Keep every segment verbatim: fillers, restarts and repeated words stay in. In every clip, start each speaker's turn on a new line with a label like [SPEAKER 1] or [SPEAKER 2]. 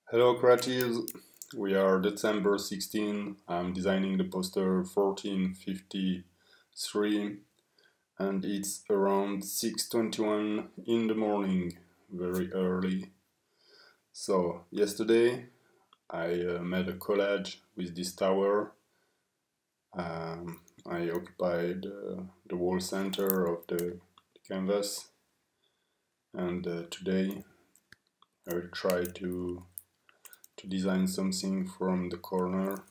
[SPEAKER 1] Hello creatives, we are December sixteenth, I'm designing the poster fourteen fifty-three and it's around six twenty-one in the morning, very early. So yesterday I uh, made a collage with this tower. Um, I occupied uh, the wall center of the canvas and uh, today I will try to to design something from the corner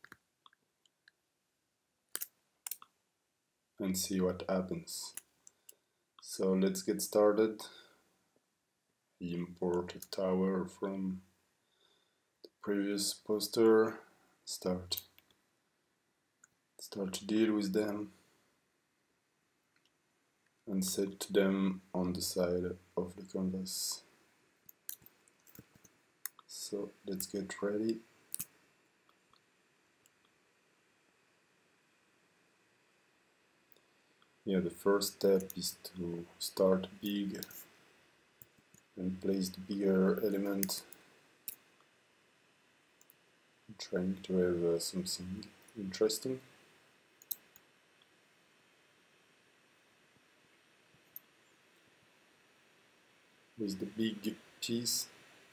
[SPEAKER 1] and see what happens. So let's get started. Import a tower from the previous poster. Start start to deal with them and set them on the side of the canvas. So let's get ready. Yeah, the first step is to start big and place the bigger element. I'm trying to have uh, something interesting. With the big piece,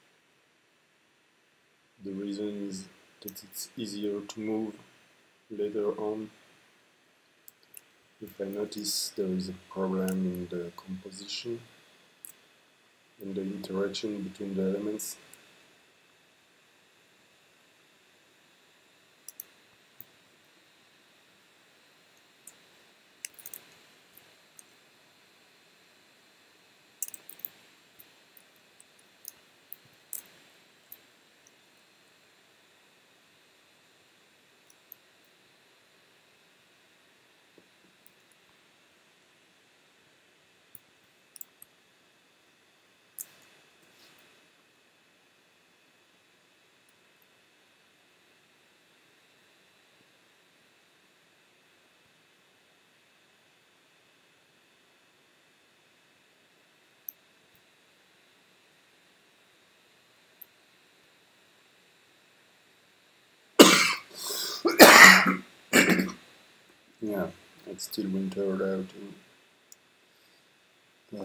[SPEAKER 1] the reason is that it's easier to move later on. If I notice there is a problem in the composition, in the interaction between the elements. Yeah, it's still wintered out. Uh,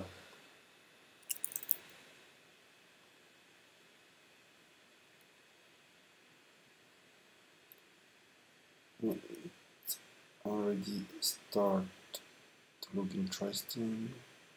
[SPEAKER 1] it already start to look interesting.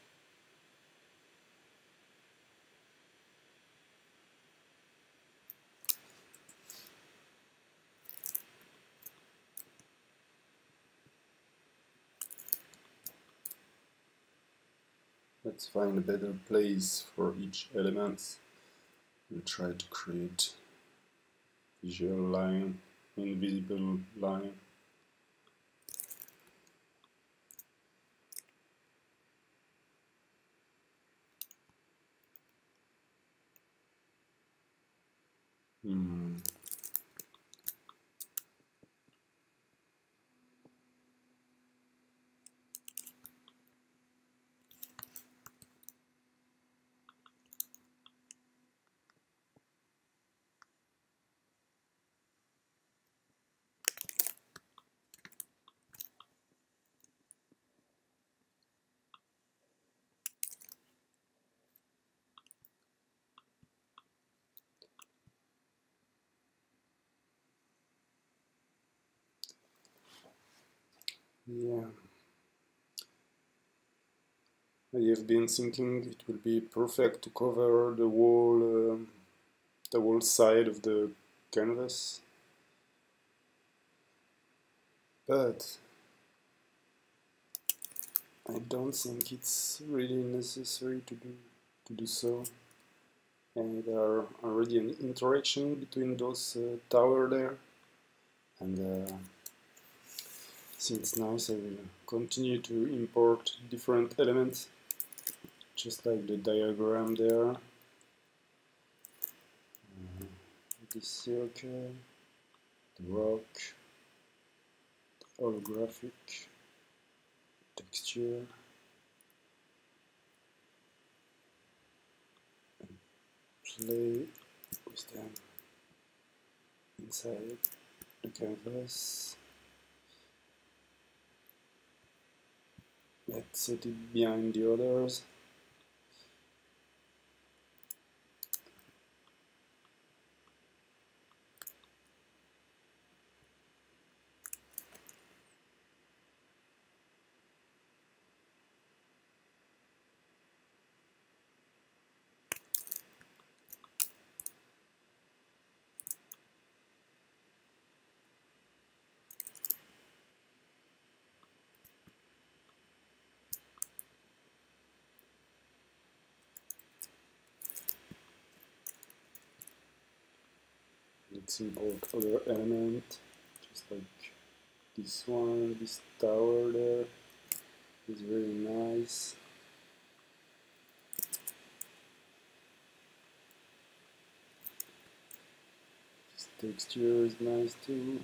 [SPEAKER 1] Let's find a better place for each element and try to create visual line, invisible line. Hmm. Yeah. I have been thinking it will be perfect to cover the whole, uh, the whole side of the canvas, but I don't think it's really necessary to do to do so. And there are already an interaction between those uh, tower there, and uh, since nice, I will continue to import different elements, just like the diagram there. Uh, the circle, the rock, the holographic texture, play with them inside the canvas. Let's set it behind the others. Let's import other element, just like this one, this tower there is very nice. This texture is nice too.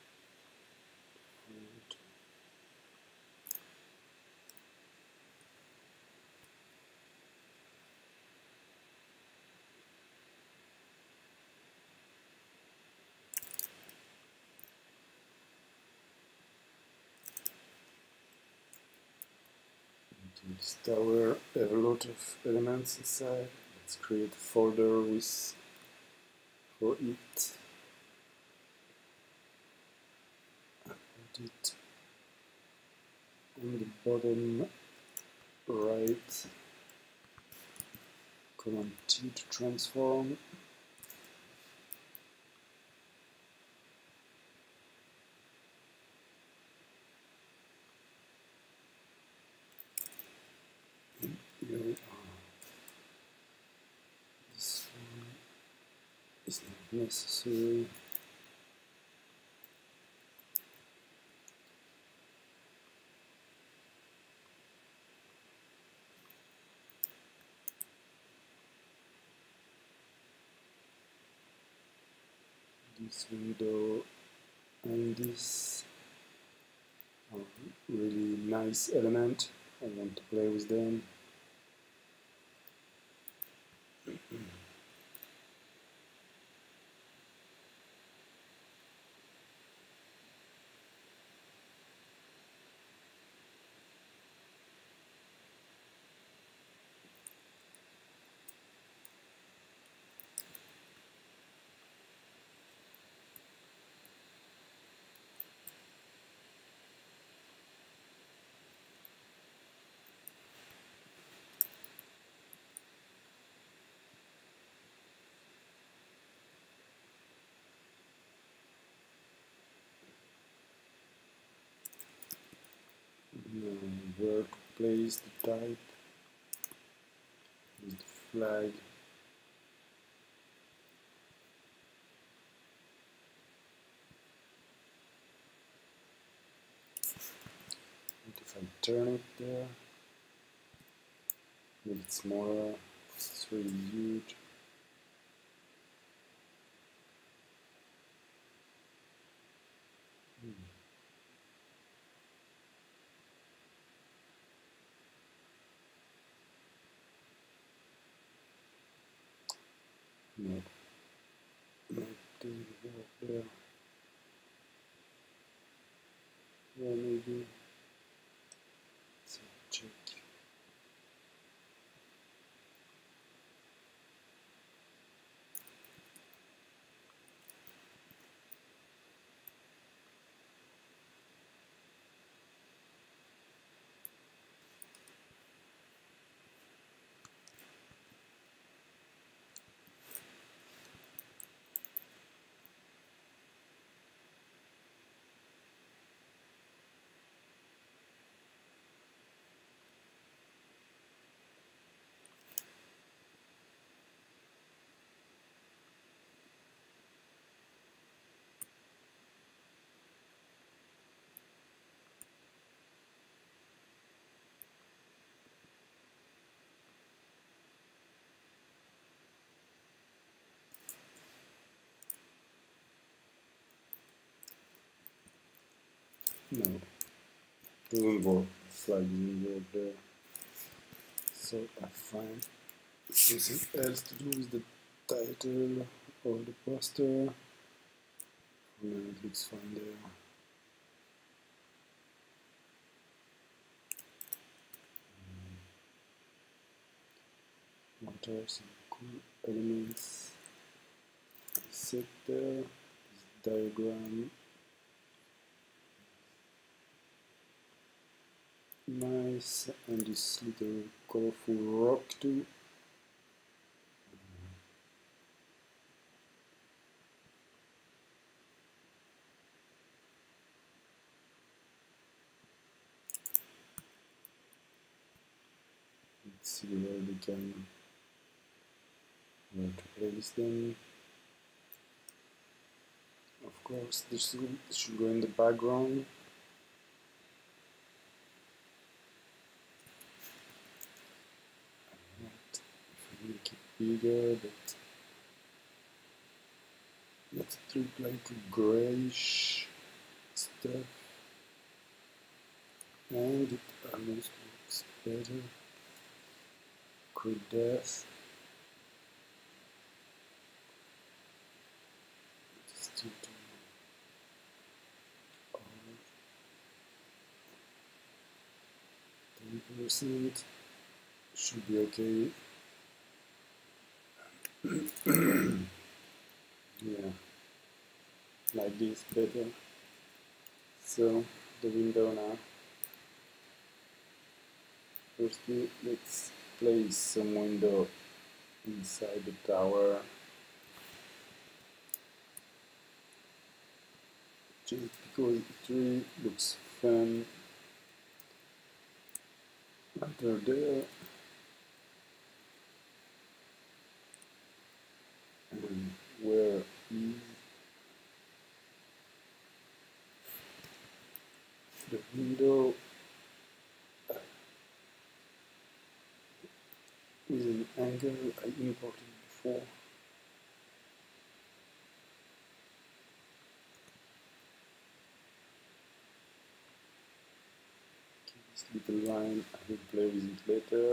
[SPEAKER 1] This tower have a lot of elements inside. Let's create a folder with for it. Put it on the bottom right. Command T to transform. Here we are. This one is not necessary. This window and this are really nice element. I want to play with them. Now, where to place the type with the flag. And if I turn it there, make it smaller, it's really huge. Hmm. No, no, it doesn't work there. Yeah, maybe. Let's check. No, doesn't work. The flag doesn't work there. So I find something else to do with the title of the poster. For now it looks fine there. What are some cool elements set there? This diagram, nice, and this little colorful rock too. Let's see where we can where to place them. Of course, this should, this should go in the background. Right. Make it bigger, but let's do it like a grayish stuff, and it almost looks better. Quick death. Still to ten percent should be okay. Yeah, like this better. So the window now. Firstly, let's place some window inside the tower. Just because it really looks fun. Under there. And where is the window with an angle I imported before? Okay, this little line, I will play with it later.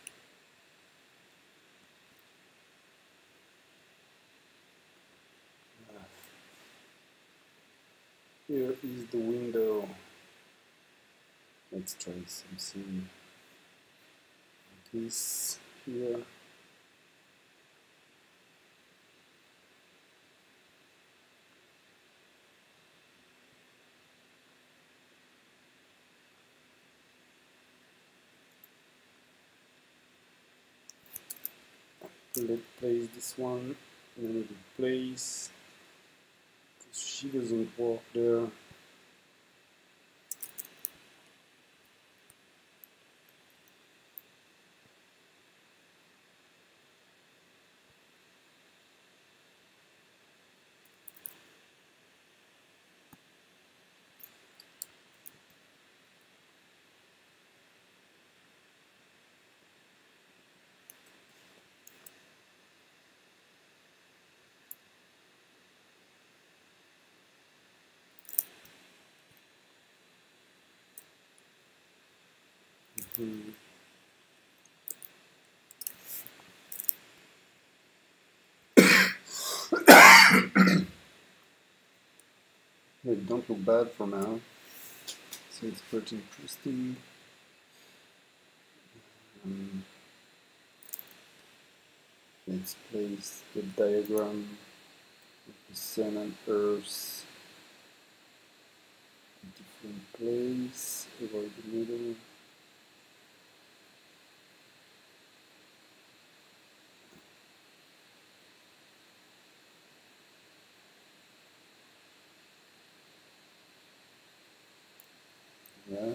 [SPEAKER 1] Here is the window. Let's try something like this here. Let's place this one in another place, because she doesn't work there. Hmm. It don't look bad for now, so it's pretty interesting. Um, let's place the diagram of the sun and earth in a different place, avoid the middle. Yeah.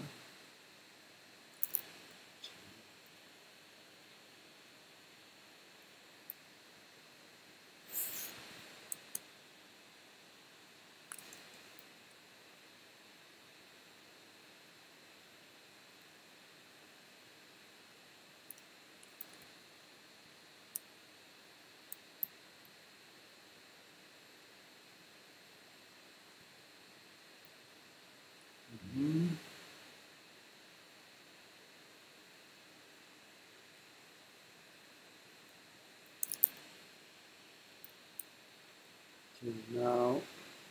[SPEAKER 1] Okay, now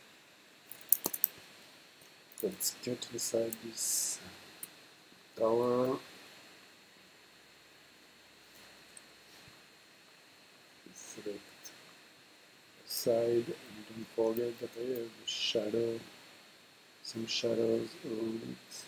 [SPEAKER 1] let's cut inside this tower. Select side and don't forget that I have a shadow, some shadows around it.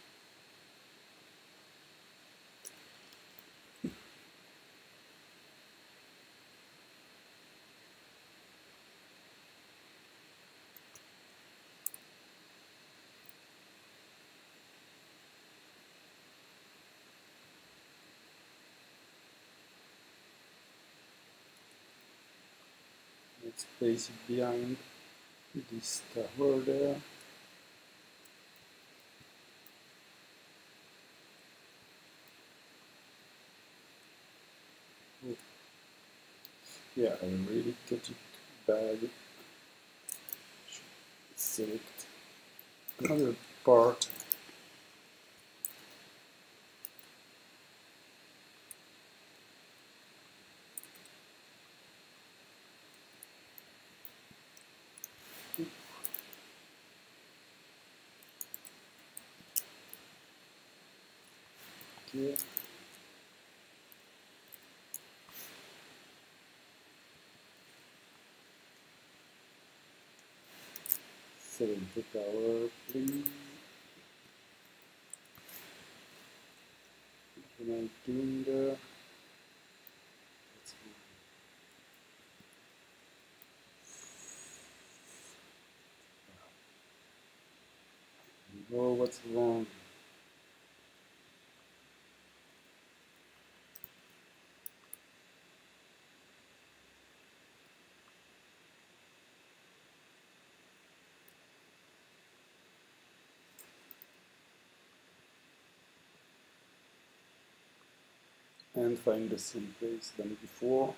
[SPEAKER 1] Let's place it behind this tower there. Oh. Yeah, I really cut it bad. Select another part. Okay. Select the tower, please. What am I doing there? Let's go. What's wrong? And find the same place than before.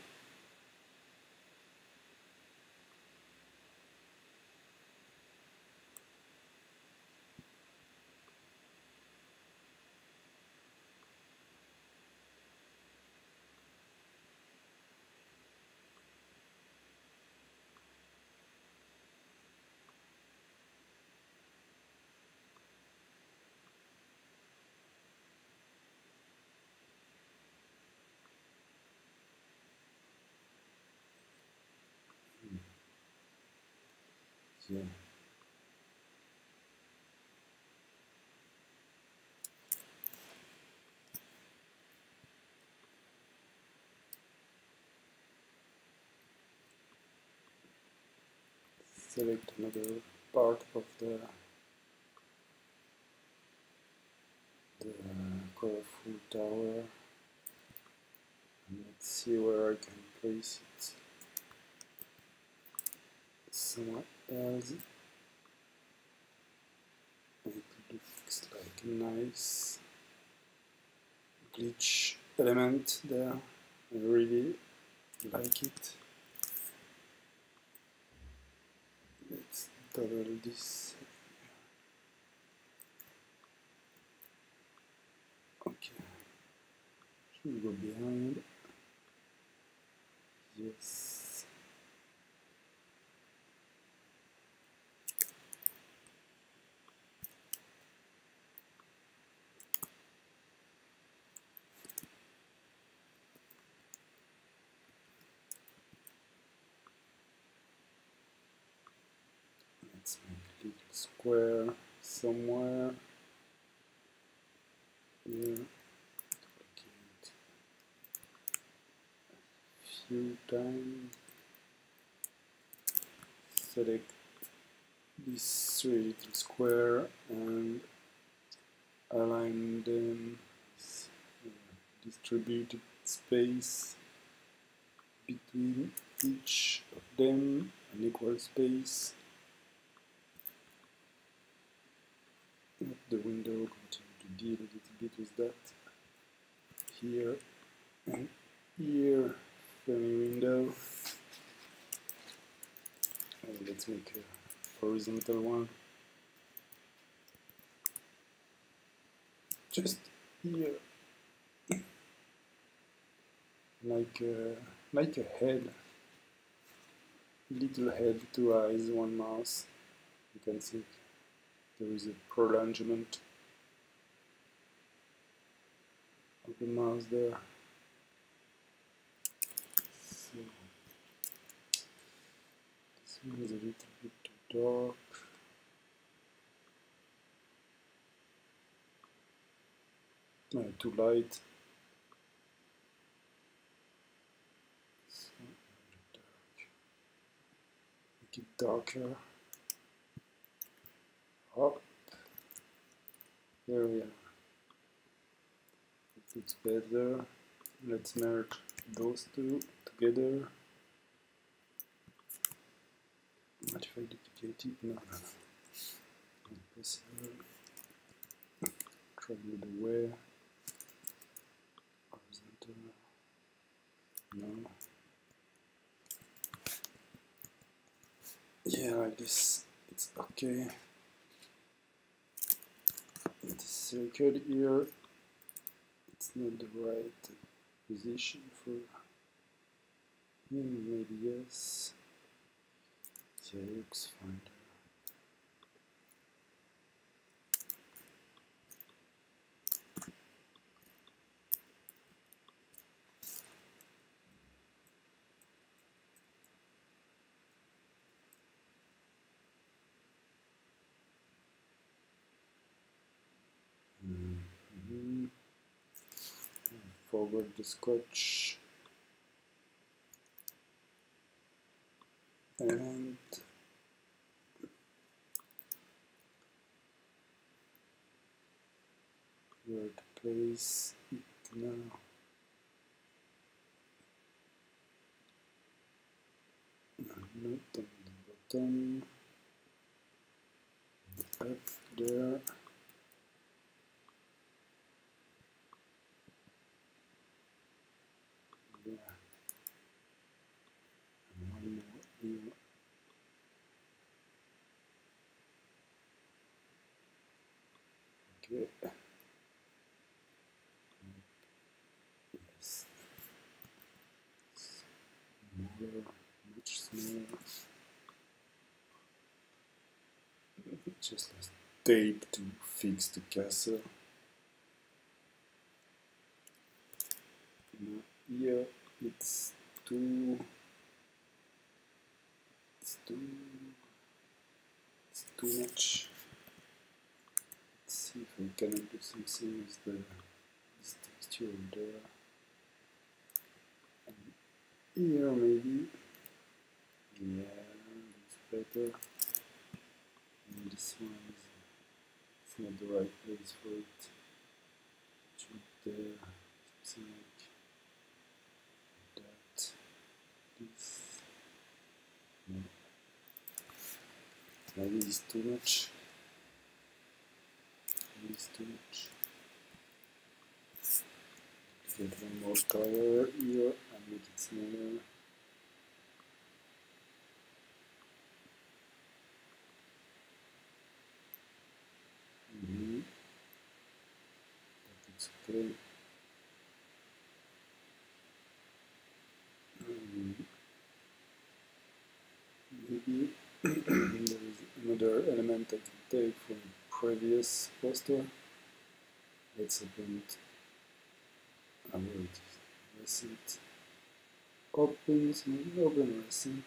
[SPEAKER 1] Yeah. Select another part of the the colorful tower. And let's see where I can place it somewhere else. It looks like a nice glitch element there. I really like it. Let's double this. Okay. Should we go behind? Yes. Let's make a little square somewhere here. Duplicate a few times. Select these three little square and align them with distributed space between each of them, an equal space. Let the window continue to deal a little bit with that. Here and here, funny window. And let's make a horizontal one. Just here, like a, like a head. little head, two eyes, one mouse. You can see there is a prolongement of the mouse there. So this one is a little bit too dark. No, too light. So dark. Make it darker. Up. There we are. It looks better. Let's merge those two together. Modify duplicated. No, no, no. Not possible. Trouble the way. Horizontal. No. Yeah, like this. It's okay. It is circled here. It's not the right position for him. Maybe yes. Yeah, it looks fine. Mm-hmm. Forward the scotch and where to place it now. Not on the bottom. Up there. Yeah. And one more here. Okay. Yes. Smaller, much smaller. Just as tape to fix the castle. Now here it's too it's too it's too much. Let's see if I can do something with the this texture there. And here maybe. Yeah, that's better. And this one is it's not the right place for it. It should there something like that. This no. Maybe it's too much. Maybe it's too much. Get one more color here and make it smaller. Mm-hmm. That looks okay. Um, maybe there is another element I can take from the previous poster. Let's open it. I will recent. Opens, open recent.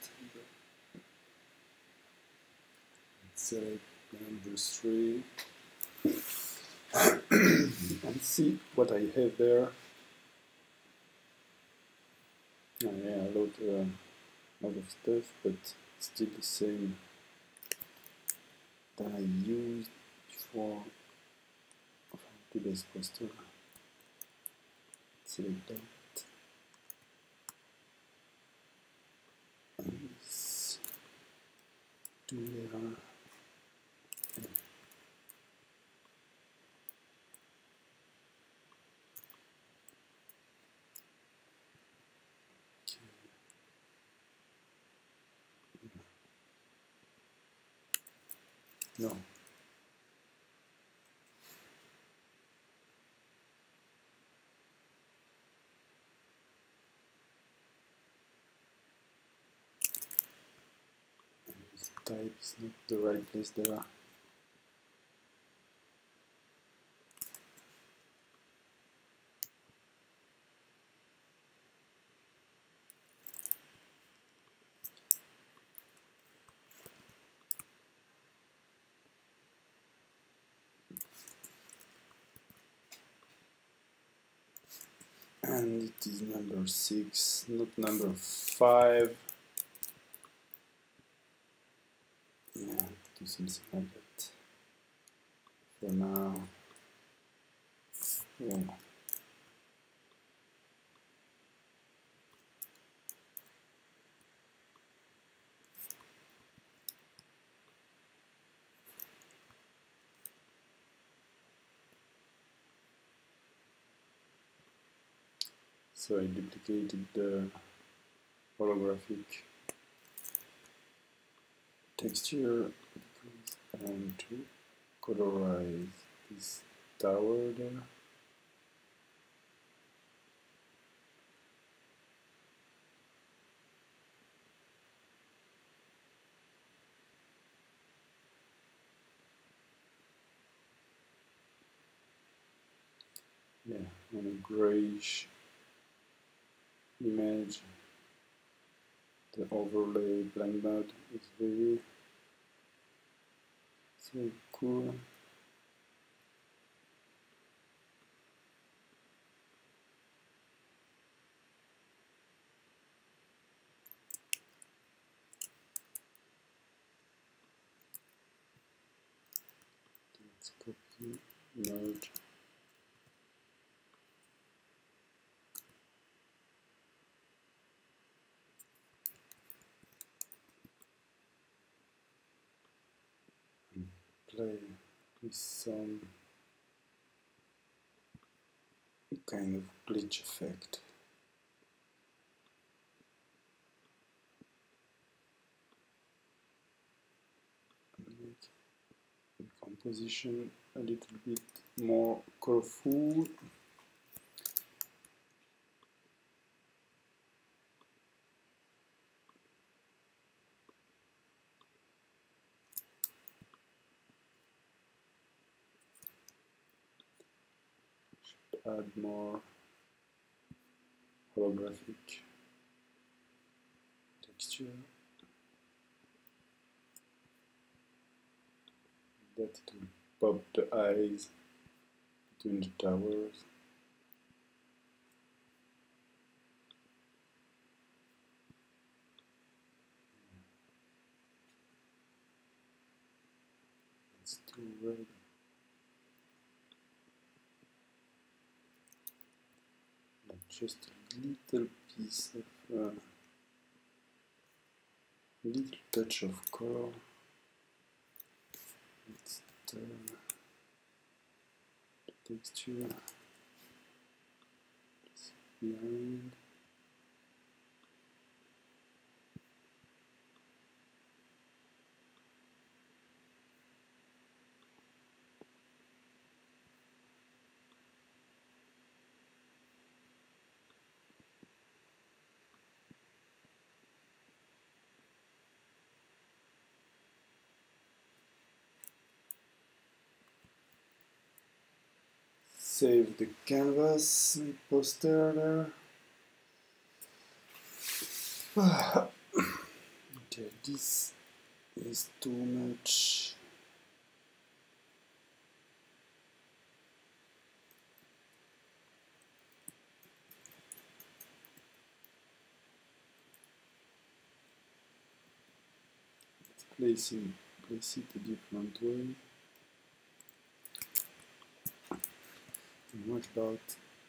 [SPEAKER 1] Let's select number three and see what I have there. Oh, yeah, a lot, uh, lot of stuff, but still the same that I used for today's poster. Select that. And this two layer. No. type is not the right place there. And it is number six, not number five. Yeah, do something like that for now. Yeah. So I duplicated the holographic texture because I want to colorize this tower there. Yeah, on a grayish image, the overlay blend mode is very so cool. Let's copy, merge. Play with some kind of glitch effect. Make the composition a little bit more colorful. Add more holographic texture. That it will pop the eyes between the towers. It's too red. Just a little piece of, uh, little touch of color. Let's turn the texture behind. Save the canvas and poster there. Okay, this is too much. Let's place it, place it a different way. And what about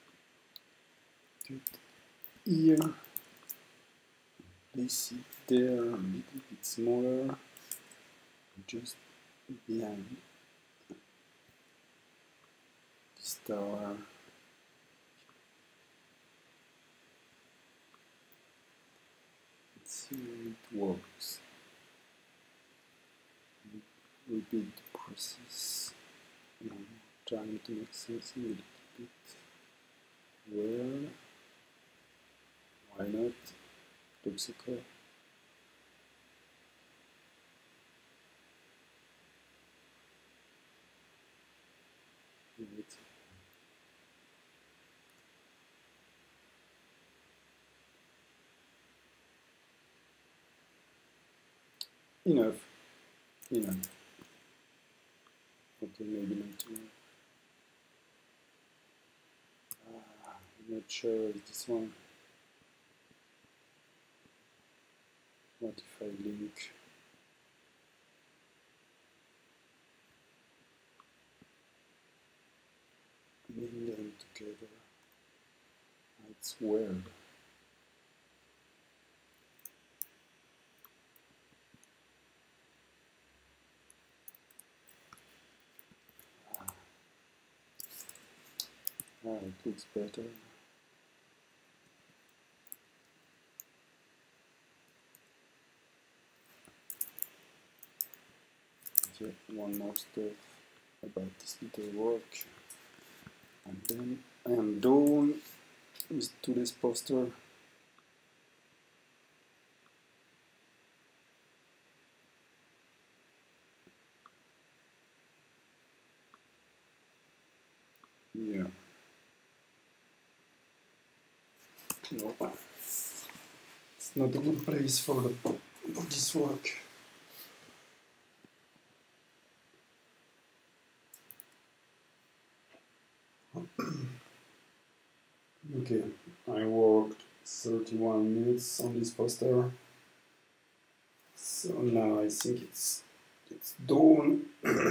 [SPEAKER 1] cut here? Place it there a little bit smaller, just behind this tower. Let's see how it works. Repeat the process. Now trying to make something a little bit weird. Why not? Looks okay. enough, enough. Okay, maybe not too much. Uh, I'm not sure if this one. What if I link? Link them together. It's weird. Ah, it looks better. Yeah, one more step about this little work, and then I am done with today's poster. Yeah. No, it's not a good place for the for this work. Okay, I worked thirty-one minutes on this poster, so now I think it's it's done.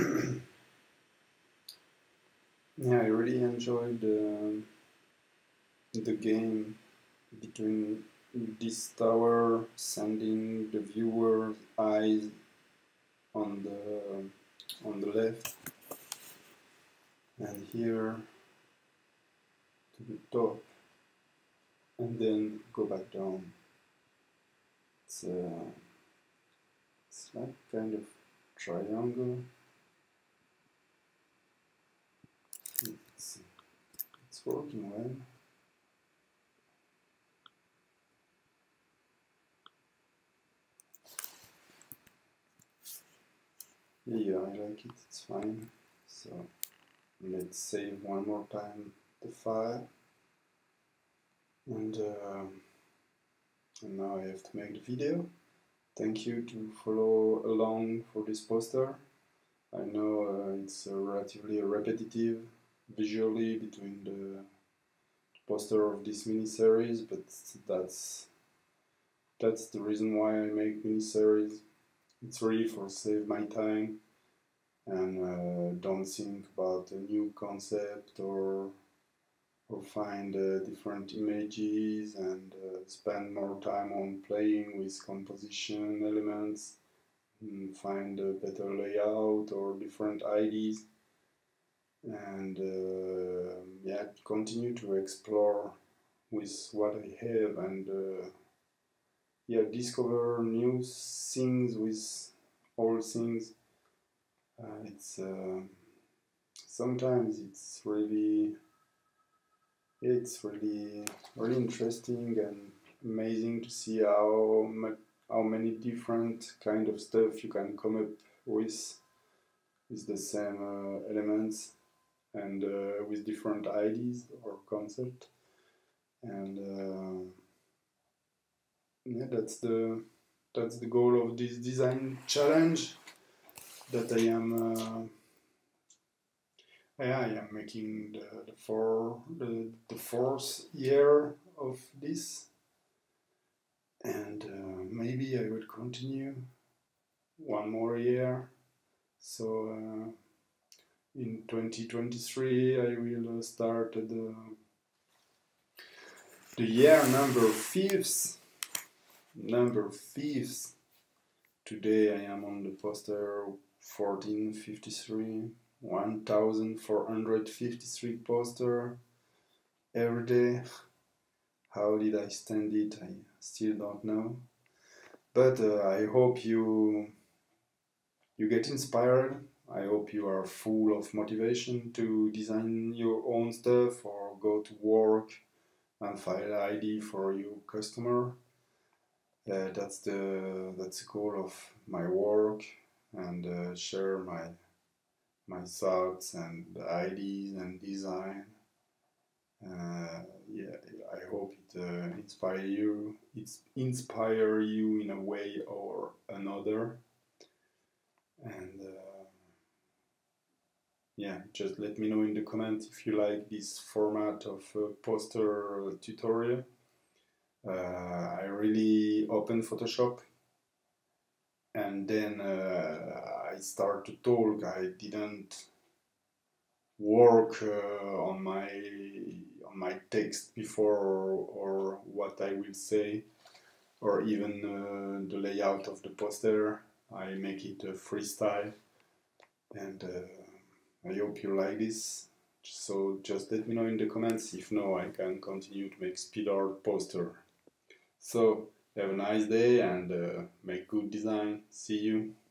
[SPEAKER 1] Yeah, I really enjoyed uh, the game between this tower sending the viewer's eyes on the on the left, and here to the top, and then go back down. It's, uh, it's like kind of triangle. It's, it's working well. Yeah, I like it, it's fine. So let's save one more time the file. And, uh, and now I have to make the video. Thank you to follow along for this poster. I know uh, it's uh, relatively repetitive visually between the poster of this mini-series, but that's that's the reason why I make mini-series. It's really for save my time and uh, don't think about a new concept or or find uh, different images and uh, spend more time on playing with composition elements and find a better layout or different ideas, and uh, yeah, continue to explore with what I have, and uh, yeah, discover new things with old things. Uh, it's uh, sometimes it's really it's really really interesting and amazing to see how much how many different kind of stuff you can come up with with the same uh, elements and uh, with different ideas or concept. And uh, yeah, that's the that's the goal of this design challenge that I am uh, yeah, I am making the, the four the, the fourth year of this, and uh, maybe I will continue one more year. So uh, in twenty twenty-three I will uh, start the the year number fifth. Number fifth. Today I am on the poster fourteen fifty-three, one thousand four hundred fifty-three poster every day. How did I stand it? I still don't know. But uh, I hope you you get inspired. I hope you are full of motivation to design your own stuff or go to work and find an idea for your customer. Uh, that's the that's the goal of my work, and uh, share my my thoughts and ideas and design. Uh, yeah, I hope it uh, inspire you. It's inspire you in a way or another. And uh, yeah, just let me know in the comments if you like this format of uh, poster tutorial. Uh, I really open Photoshop and then uh, I start to talk. I didn't work uh, on my on my text before, or, or what I will say, or even uh, the layout of the poster. I make it a freestyle, and uh, I hope you like this. So just let me know in the comments. If no, I can continue to make speed art poster. So have a nice day and uh, make good design. See you.